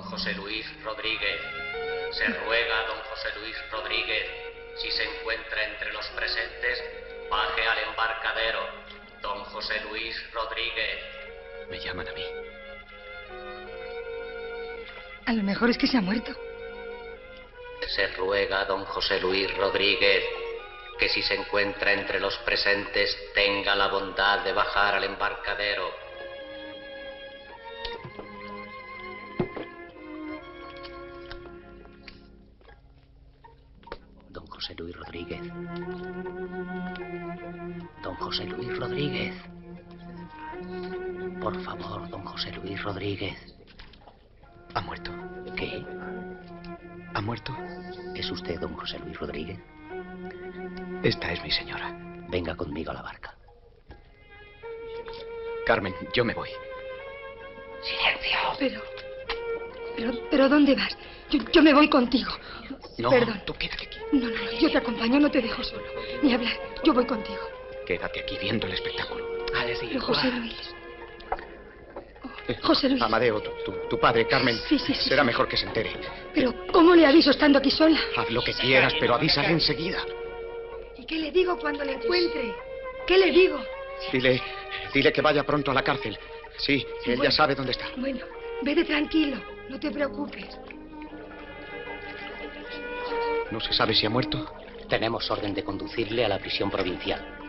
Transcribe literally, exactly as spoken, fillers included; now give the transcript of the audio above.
José Luis Rodríguez. Se ruega a don José Luis Rodríguez, si se encuentra entre los presentes, baje al embarcadero. Don José Luis Rodríguez. Me llaman a mí. A lo mejor es que se ha muerto. Se ruega a don José Luis Rodríguez que si se encuentra entre los presentes tenga la bondad de bajar al embarcadero. Don José Luis Rodríguez. Don José Luis Rodríguez. Por favor, don José Luis Rodríguez. ¿Ha muerto? ¿Qué? ¿Ha muerto? ¿Es usted don José Luis Rodríguez? Esta es mi señora. Venga conmigo a la barca. Carmen, yo me voy. Silencio. Pero... Pero, pero ¿dónde vas? Yo, yo me voy contigo. No, Perdón. tú quédate aquí. No, no, yo te acompaño, no te dejo solo. Ni hablar, yo voy contigo. Quédate aquí viendo el espectáculo. Pero José Luis... Oh, José Luis... Amadeo, tu, tu, tu padre, Carmen, Sí, sí, sí, será sí. mejor que se entere. Pero ¿cómo le aviso estando aquí sola? Haz lo que quieras, pero avísale enseguida. ¿Y qué le digo cuando le encuentre? ¿Qué le digo? Dile, dile que vaya pronto a la cárcel. Sí, él Bueno. ya sabe dónde está. Bueno, vete tranquilo, no te preocupes. ¿No se sabe si ha muerto? Tenemos orden de conducirle a la prisión provincial.